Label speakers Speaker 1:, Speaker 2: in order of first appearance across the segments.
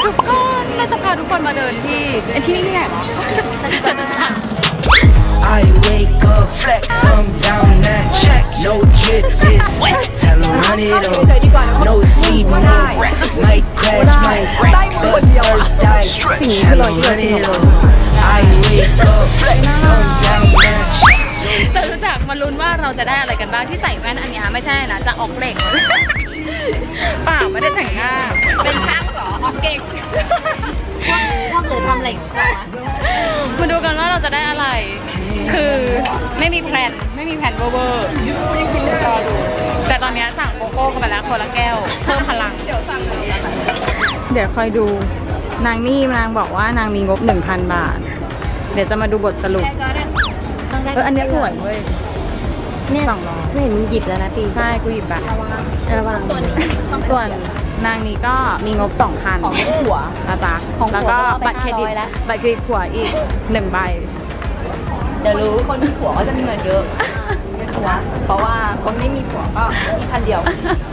Speaker 1: ทุกคนเราจะพาทุกคนมาเดินที่นี่แหละ
Speaker 2: I wake up, flex, I'm down that check. No drip, this tell them run it up. No sleep, no rest. Might crash, might wreck, but first I tell them run it up. I wake up, flex, I'm down that check.
Speaker 1: เรารู้จักมาลุ้นว่าเราจะได้อะไรกันบ้างที่ใส่แว่นอันนี้ไม่ใช่นะจะออกเหล็กเปล่าไม่ได้แต่งหน้าเป็นช่างเหรอออกเก่งพวกหนูทำเหล็กมาดูกันว่าเราจะได้อะไรคือไม่มีแพลนเวอร์รอดูแต่ตอนนี้สั่งโกโก้กันไปแล้วคนละแก้วเพิ่มพลังเดี๋ยวคอยดูนางนี่นางบอกว่านางมีงบ 1,000 บาทเดี๋ยวจะมาดูบทสรุปอันนี้สวยเว้ยเนี่ย200ไม่เห็นมึงหยิบแล้วนะปีใช่กูหยิบแบบระวังส่วนนางนี้ก็มีงบ 2,000ของหัวนะจ๊ะแล้วก็บัตรเครดิตหัวอีก1 ใบเดี๋ยวรู้คนมีผัวก็จะมีเงินเยอะเพราะว่าคนไม่มีผัวก็มี1,000 เดียว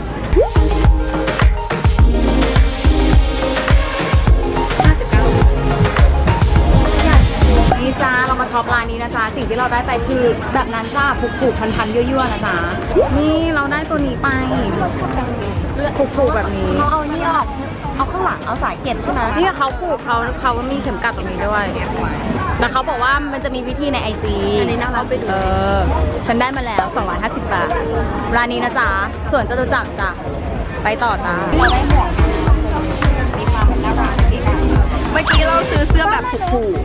Speaker 1: นี่จ้าเรามาช็อปร้านนี้นะจ๊ะสิ่งที่เราได้ไปคือแบบนั้นจ้าผูกพันยั่วๆนะจ๊ะนี่เราได้ตัวนี้ไปผูกแบบนี้เขาเอานี่ออกเอาข้างหลังเอาสายเก็บใช่ไหมนี่เขาผูกเขามีเข็มกลัดตรงนี้ด้วยแต่เขาบอกว่ามันจะมีวิธีใน IG อันนี้น่ารักไปดูฉันได้มาแล้ว250 บาทร้านนี้นะจ๊ะส่วนจตุจักรจ้ะไปต่อจ้าเราได้หมวกมีความเป็นน่ารักดีค่ะเมื่อกี้เราซื้อเสื้อแบบผูก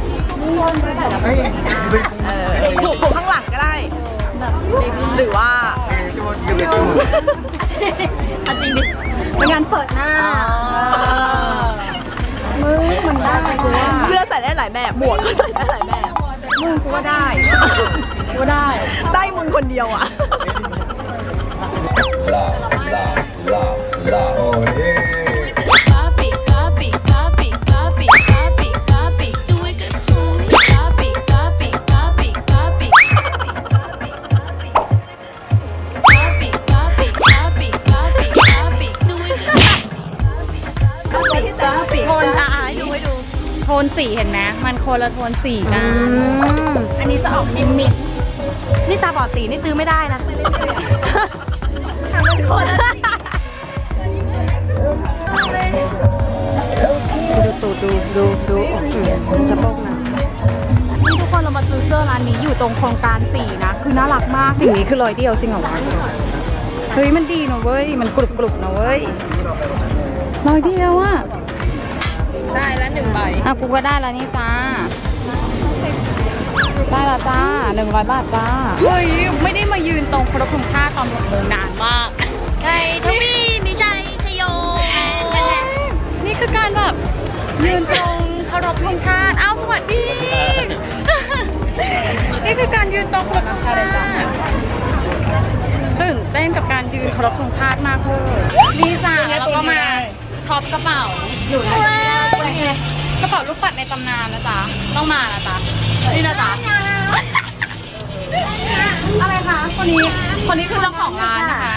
Speaker 1: ข้างหลังก็ได้หรือว่าจริงดิเป็นงานเปิดหน้ามึงมันได้กูว่าเสื้อใส่ได้หลายแบบหมวกก็ใส่ได้หลายแบบมึงกูว่าได้มึงคนเดียวอ่ะโทนสีเห็นไหมมันคนละโทนสีกันอันนี้จะออกมิดนี่ตาบอดสีนี่ซื้อไม่ได้นะทำเป็นคนดูสะโพกนะนี่ทุกคนเรามาซื้อเสื้อร้านนี้อยู่ตรงโครงการ4นะคือน่ารักมากอย่างนี้คือ100 เดียวจริงเหรอวะเฮ้ยมันดีนะเว้ยมันกรุบนะเว้ย100 เดียวอ่ะได้แล้ว1 ใบกูก็ได้แล้วนี่จ้าได้แล้วจ้า100 บาทจ้าเฮ้ยไม่ได้มายืนตรงครบทุกท่าตอน6 โมงนานมากใช่ทวีนิชัยชโยนี่คือการแบบยืนตรงเคารพธงชาติอ้าวสวัสดีนี่คือการยืนตรงเคารพธงชาติตื่นเต้นกับการยืนเคารพธงชาติมากเลยนี่จ้าแล้วก็มาช็อปกระเป๋าอยู่ในกระเป๋าลูกปัดในตำนานนะจ๊ะต้องมานะจ๊ะนี่นะจ๊ะอะไรคะคนนี้คือเจ้าของร้านนะคะ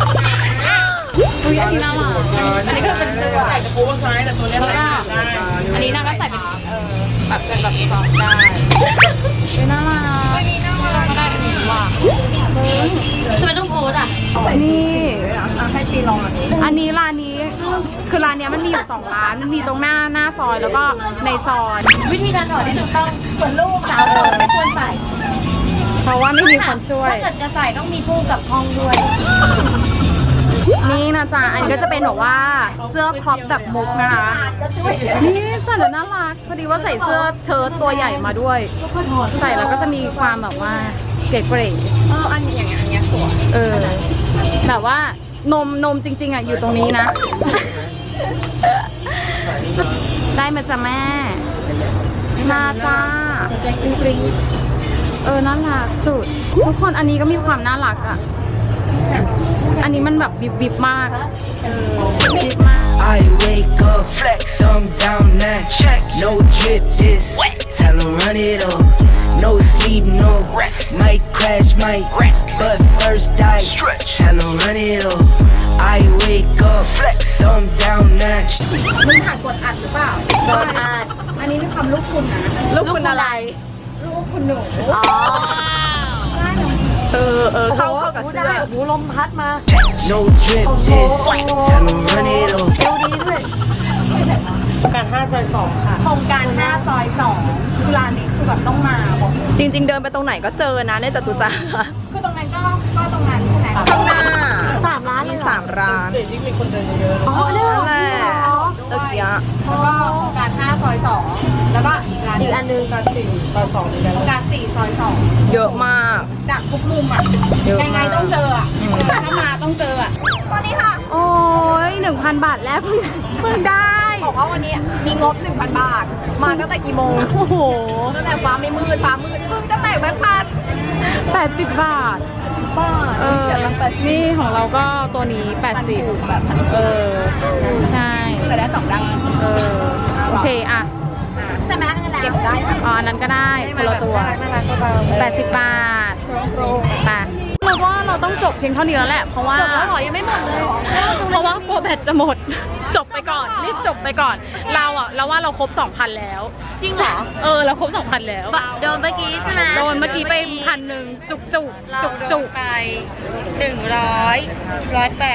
Speaker 1: อันนี้น่ารักอันนี้ก็เป็นเสื้อใส่กระโปรงซ้ายแต่ตัวนี้ไม่ได้อันนี้น่าก็ใส่เป็นแบบเป็นแบบฟอกได้เป็นน่ารักอันนี้น่ารักก็ได้อันนี้ว่ะทำไมต้องโพสอ่ะนี่ให้ปีลองอันนี้ร้านนี้คือร้านนี้มันมีอยู่2 ร้านมันมีตรงหน้าซอยแล้วก็ในซอยวิธีการถอดที่ถูกต้องเหมือนลูกสาวโสดไม่ควรใส่เพราะว่าไม่มีคนช่วยถ้าเกิดจะใส่ต้องมีผู้กับห้องด้วยนี่นะจ๊ะอันนี้ก็จะเป็นแบบว่าเสื้อครอปแบบมุกนะคะนี่ใส่แล้วน่ารักพอดีว่าใส่เสื้อเชิ้ตตัวใหญ่มาด้วยใส่แล้วก็จะมีความแบบว่าเก๋ๆอันอย่างเงี้ยสวยแบบว่านมจริงๆอ่ะอยู่ตรงนี้นะได้มาจ้ะแม่มาจ้าน่ารักสุดทุกคนอันนี้ก็มีความน่ารักอ่ะอันนี้มันแบบวิบมากวิบมาก
Speaker 2: I wake up, flex, I'm down that check. No drip, this tell them run it up. No sleep, no rest. Might crash, might wreck, but first I tell them run it up. I wake up, flex, I'm down that
Speaker 1: มึงถ่ายกดอัดหรือเปล่ากดอัดอันนี้มีความลูกคุณนะลูกคุณอะไรลูกคุณหนูอ๋อเข้ากับเสื้อหูลมพัดมา
Speaker 2: No drip this, tell 'em run it up.
Speaker 1: ดูดีด้วยโครงการ5 ซอย 2ค่ะโครงการ5 ซอย 2คือร้านนี้คือแบบต้องมาบอกจริงๆเดินไปตรงไหนก็เจอนะในจตุจักรคือตรงนั้นก็ตรงนั้นใช่ไหมข้างหน้า3 ร้านมี3 ร้านยิ่งมีคนเดินเยอะอ๋อนั่นแหละตะเกียบแล้วก็โครงการ5 ซอย 2แล้วก็อีกอันนึงการ4 ซอย 2โครงการ4 ซอย 2เยอะมากดักทุกมุมอ่ะยังไงต้องเจออ่ะถ้ามาต้องเจออ่ะตอนนี้ค่ะโอ้ย 1,000 บาทแล้วเพิ่งได้บอกว่าวันนี้มีงบ 1,000 บาทมาตั้งแต่กี่โมงโอ้โหตั้งแต่ฟ้าไม่มืดฟ้ามืดเพิ่งจะแตกแบงค์พัน80 บาทนี่ของเราก็ตัวนี้80แบบใช่แต่ได้2 ด้านโอเคอ่ะใช่ไหมเก็บได้อ๋อนั้นก็ได้คนละตัว80 บาทไปเราว่าเราต้องจบเพียงเท่านี้แล้วแหละเพราะว่าจบแล้วหรอยังไม่หมดเลยเพราะว่ากลัวแบตจะหมดจบไปก่อนรีบจบไปก่อนเราว่าเราครบ 2,000 แล้วจริงเหรอเราครบ 2,000 แล้วโดนเมื่อกี้ใช่ไหมโดนเมื่อกี้ไป1,000จุกไป100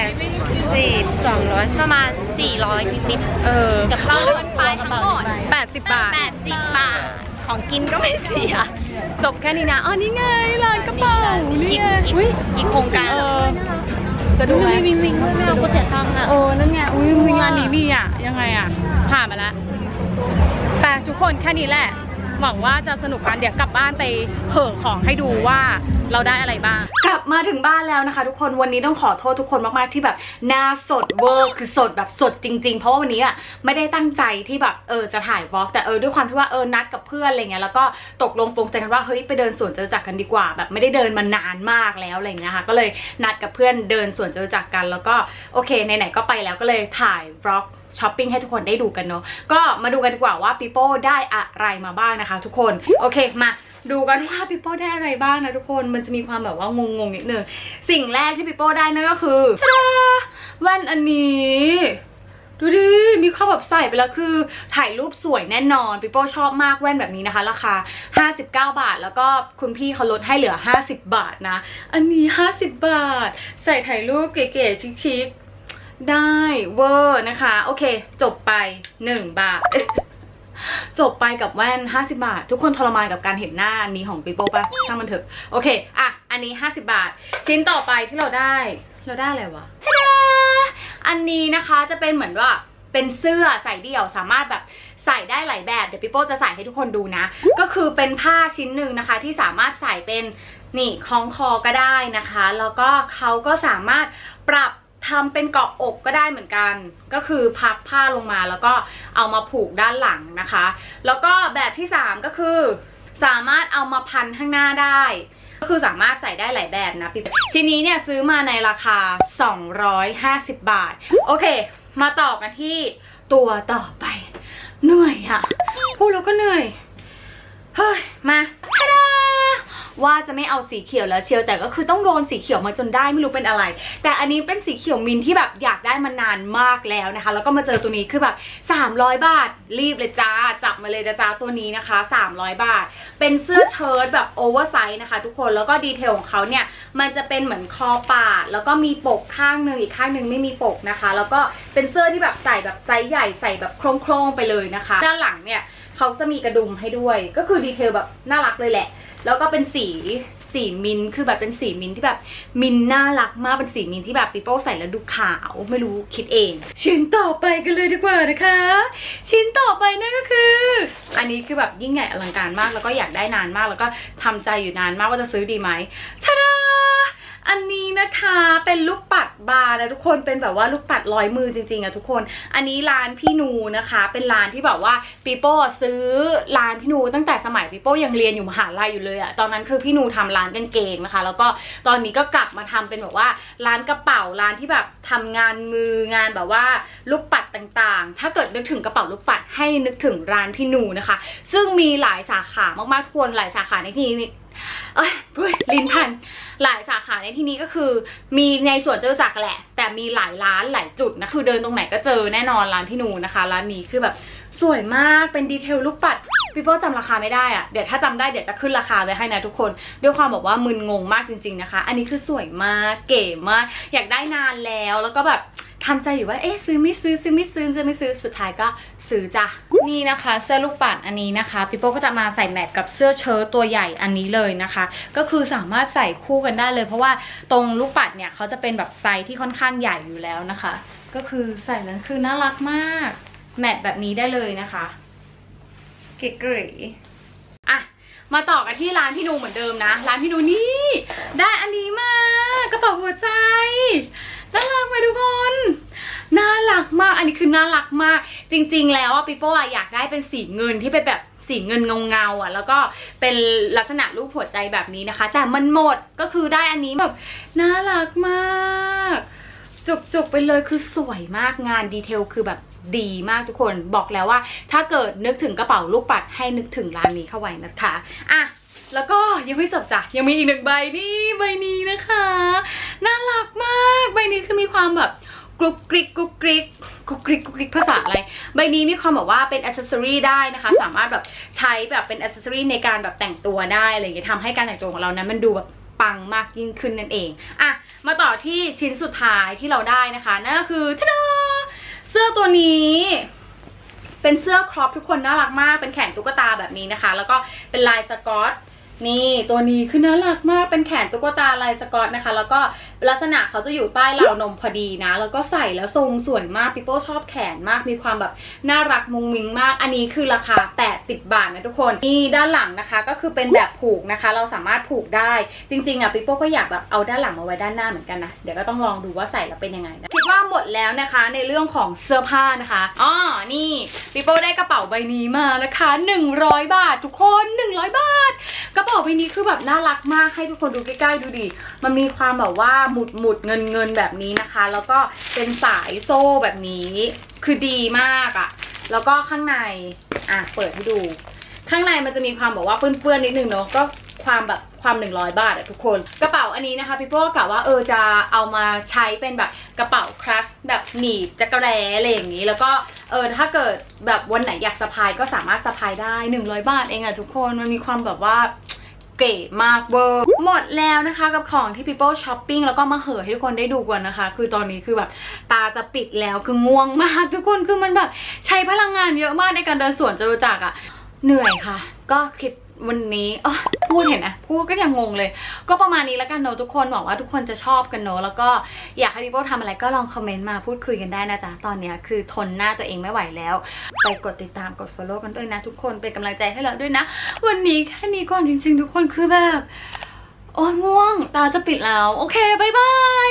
Speaker 1: 180 200ประมาณ400นิดๆกับเราไปทั้งหมด80 บาทของกินก็ไม่เสียจบแค่นี้นะอ๋อนี่ไงร้านกระเป๋านี่อีกโครงการจะดูไหมวิ่งไม่เอาก็เสียตังค์อ่ะนั่นไงวิ่งงานนี้ดีอ่ะยังไงอ่ะผ่านมาแล้วแต่ทุกคนแค่นี้แหละหวังว่าจะสนุกกันเดี๋ยวกลับบ้านไปเห่อของให้ดูว่าเราได้อะไรบ้างกลับมาถึงบ้านแล้วนะคะทุกคนวันนี้ต้องขอโทษทุกคนมากๆที่แบบหน้าสดเวอร์คือสดแบบสดจริงๆเพราะว่าวันนี้อ่ะไม่ได้ตั้งใจที่แบบจะถ่ายวอล์กแต่ด้วยความที่ว่านัดกับเพื่อนอะไรเงี้ยแล้วก็ตกลงปรงใจกันว่าเฮ้ยไปเดินสวนจตุจักรกันดีกว่าแบบไม่ได้เดินมานานมากแล้วอะไรเงี้ยค่ะก็เลยนัดกับเพื่อนเดินสวนจตุจักรกันแล้วก็โอเคไหนๆก็ไปแล้วก็เลยถ่ายวอล์กช้อปปิ้งให้ทุกคนได้ดูกันเนาะก็มาดูกันดีกว่าว่าปีโป้ได้อะไรมาบ้างนะคะทุกคนโอเคมาดูกันว่าปีโป้ได้อะไรบ้างนะทุกคนมันจะมีความแบบว่างงนิดนึงสิ่งแรกที่ปีโป้ได้นั่นก็คือแว่นอันนี้ดูดิมีความแบบใส่ไปแล้วคือถ่ายรูปสวยแน่นอนปีโป้ชอบมากแว่นแบบนี้นะคะราคา59 บาทแล้วก็คุณพี่เขาลดให้เหลือ50 บาทนะอันนี้50 บาทใส่ถ่ายรูปเก๋ๆชิคๆได้เวอร์นะคะโอเคจบไป1 บาท จบไปกับแว่น50 บาททุกคนทรมานกับการเห็นหน้าอันนี้ของปีโป้ปะช่างมันเถอะโอเคอ่ะอันนี้50 บาทชิ้นต่อไปที่เราได้อะไรวะอันนี้นะคะจะเป็นเหมือนว่าเป็นเสื้อใส่เดี่ยวสามารถแบบใส่ได้หลายแบบเดี๋ยวปีโป้จะใส่ให้ทุกคนดูนะก็คือเป็นผ้าชิ้นหนึ่งนะคะที่สามารถใส่เป็นนี่คล้องคอก็ได้นะคะแล้วก็เขาก็สามารถปรับทำเป็นเกาะอกก็ได้เหมือนกันก็คือพับผ้าลงมาแล้วก็เอามาผูกด้านหลังนะคะแล้วก็แบบที่3ก็คือสามารถเอามาพันข้างหน้าได้ก็คือสามารถใส่ได้หลายแบบนะชิ้นนี้เนี่ยซื้อมาในราคา250 บาทโอเคมาต่อกันที่ตัวต่อไปเหนื่อยอะพูดแล้วก็เหนื่อยเฮ้ยมาทะดาว่าจะไม่เอาสีเขียวแล้วเชียวแต่ก็คือต้องโดนสีเขียวมาจนได้ไม่รู้เป็นอะไรแต่อันนี้เป็นสีเขียวมินที่แบบอยากได้มานานมากแล้วนะคะแล้วก็มาเจอตัวนี้คือแบบ300 บาทรีบเลยจ้าจับมาเลยจ้าตัวนี้นะคะ300 บาทเป็นเสื้อเชิ้ตแบบโอเวอร์ไซส์นะคะทุกคนแล้วก็ดีเทลของเขาเนี่ยมันจะเป็นเหมือนคอปาดแล้วก็มีปกข้างหนึ่งอีกข้างหนึ่งไม่มีปกนะคะแล้วก็เป็นเสื้อที่แบบใส่แบบไซส์ใหญ่ใส่แบบโครงๆไปเลยนะคะด้านหลังเนี่ยเขาจะมีกระดุมให้ด้วยก็คือดีเทลแบบน่ารักเลยแหละแล้วก็เป็นสีมินคือแบบเป็นสีมินที่แบบมินน่ารักมากเป็นสีมินที่แบบปีโป้ใส่แล้วดูขาวไม่รู้คิดเองชิ้นต่อไปกันเลยดีกว่านะคะชิ้นต่อไปนั่นก็คืออันนี้คือแบบยิ่งใหญ่อลังการมากแล้วก็อยากได้นานมากแล้วก็ทำใจอยู่นานมากว่าจะซื้อดีไหมทะดาอันนี้นะคะเป็นลูกปัดบาร์นะทุกคนเป็นแบบว่าลูกปัด100 มือจริงๆอะทุกคนอันนี้ร้านพี่นูนะคะเป็นร้านที่แบบว่าปีโป้ซื้อร้านพี่นูตั้งแต่สมัยปีโป้ยังเรียนอยู่มหาลัยอยู่เลยอะตอนนั้นคือพี่นูทำร้านกางเกงนะคะแล้วก็ตอนนี้ก็กลับมาทำเป็นแบบว่าร้านกระเป๋าร้านที่แบบทำงานมืองานแบบว่าลูกปัดต่างๆถ้าเกิดนึกถึงกระเป๋าลูกปัดให้นึกถึงร้านพี่นูนะคะซึ่งมีหลายสาขามากๆทุกคนหลายสาขาในที่นี้ลิ้นพันหลายสาขาในที่นี้ก็คือมีในส่วนจตุจักรแหละแต่มีหลายร้านหลายจุดนะคือเดินตรงไหนก็เจอแน่นอนร้านพี่นูนะคะร้านนี้คือแบบสวยมากเป็นดีเทลลูกปัดพี่โป้จำราคาไม่ได้อะเดี๋ยวถ้าจำได้เดี๋ยวจะขึ้นราคาไว้ให้นะทุกคนด้วยความบอกว่ามึนงงมากจริงๆนะคะอันนี้คือสวยมากเก๋มากอยากได้นานแล้วก็แบบทำใจอยู่ว่าซื้อไม่ซื้อสุดท้ายก็ซื้อจ้ะนี่นะคะเสื้อลูกปัดอันนี้นะคะพี่โป้ก็จะมาใส่แมทกับเสื้อเชิ้ตตัวใหญ่อันนี้เลยนะคะก็คือสามารถใส่คู่กันได้เลยเพราะว่าตรงลูกปัดเนี่ยเขาจะเป็นแบบไซส์ที่ค่อนข้างใหญ่อยู่แล้วนะคะก็คือใส่นั้นคือน่ารักมากแมทแบบนี้ได้เลยนะคะเก๋ๆอ่ะมาต่อกันที่ร้านพี่นูเหมือนเดิมนะร้านพี่นูนี่ได้อันนี้มากระเป๋าหัวใจน่ารักไหมทุกคนน่ารักมากอันนี้คือน่ารักมากจริงๆแล้วพี่โป้อยากได้เป็นสีเงินที่เป็นแบบสีเงินเงาอ่ะแล้วก็เป็นลักษณะรูปหัวใจแบบนี้นะคะแต่มันหมดก็คือได้อันนี้แบบน่ารักมากจุกๆไปเลยคือสวยมากงานดีเทลคือแบบดีมากทุกคนบอกแล้วว่าถ้าเกิดนึกถึงกระเป๋าลูกปัดให้นึกถึงร้านนี้เข้าไว้นะคะอ่ะแล้วก็ยังไม่จบจ้ะยังมีอีกหนึ่งใบนี่ใบนี้นะคะน่ารักมากใบนี้คือมีความแบบกรุบกริกภาษาอะไรใบนี้มีความแบบว่าเป็นอ c เซสซอรี่ได้นะคะสามารถแบบใช้แบบเป็นอ c เซสซอรี่ในการแบบแต่งตัวได้อะไรอย่างเงี้ยทำให้การแต่งตัวของเรานั้นมันดูแบบปังมากยิ่งขึ้นนั่นเองอ่ะมาต่อที่ชิ้นสุดท้ายที่เราได้นะคะนั่นก็คือทะดาเสื้อตัวนี้เป็นเสื้อครอปทุกคนน่ารักมากเป็นแขนตุ๊กตาแบบนี้นะคะแล้วก็เป็นลายสกอตนี่ตัวนี้คือน่ารักมากเป็นแขนตุ๊กตาลายสกอตนะคะแล้วก็ลักษณะเขาจะอยู่ใต้ราวนมพอดีนะแล้วก็ใส่แล้วทรงสวยมากพี่โป้ชอบแขนมากมีความแบบน่ารักมุ้งมิ้งมากอันนี้คือราคา80 บาทนะทุกคนนี่ด้านหลังนะคะก็คือเป็นแบบผูกนะคะเราสามารถผูกได้จริงๆอ่ะพี่โป้ก็อยากแบบเอาด้านหลังมาไว้ด้านหน้าเหมือนกันนะเดี๋ยวก็ต้องลองดูว่าใส่แล้วเป็นยังไงนะคิดว่าหมดแล้วนะคะในเรื่องของเสื้อผ้านะคะนี่พี่โป้ได้กระเป๋าใบนี้มานะคะ100 บาททุกคน100 บาทกระเป๋าใบนี้คือแบบน่ารักมากให้ทุกคนดูใกล้ๆดูดิมันมีความแบบว่าหมุดเงินแบบนี้นะคะแล้วก็เป็นสายโซ่แบบนี้คือดีมากอ่ะแล้วก็ข้างในเปิดให้ดูข้างในมันจะมีความแบบว่าเปื้อนๆนิดนึงเนาะก็ความ100 บาททุกคนกระเป๋าอันนี้นะคะพี่โป้กะว่าจะเอามาใช้เป็นแบบกระเป๋าคลัชแบบหนีบจักรแร้อะไรอย่างนี้แล้วก็ถ้าเกิดแบบวันไหนอยากสะพายก็สามารถสะพายได้100 บาทเองทุกคนมันมีความแบบว่าเก๋มากเวอร์หมดแล้วนะคะกับของที่พี่โป้ช้อปปิ้งแล้วก็มาเหอให้ทุกคนได้ดูกันนะคะคือตอนนี้คือแบบตาจะปิดแล้วคือง่วงมากทุกคนคือมันแบบใช้พลังงานเยอะมากในการเดินสวนจตุจักรเหนื่อยค่ะก็คลิปวันนี้พูดเห็นนะพูดก็ยังงงเลยก็ประมาณนี้แล้วกันเนอะทุกคนหวังว่าทุกคนจะชอบกันเนอะแล้วก็อยากให้พี่โป้ทำอะไรก็ลองคอมเมนต์มาพูดคุยกันได้นะจ๊ะตอนนี้คือทนหน้าตัวเองไม่ไหวแล้วไปกดติดตามกด follow กันด้วยนะทุกคนเป็นกำลังใจให้เราด้วยนะวันนี้แค่นี้ก่อนจริงๆทุกคนคือแบบโอ้ยง่วงตาจะปิดแล้วโอเคบ๊ายบาย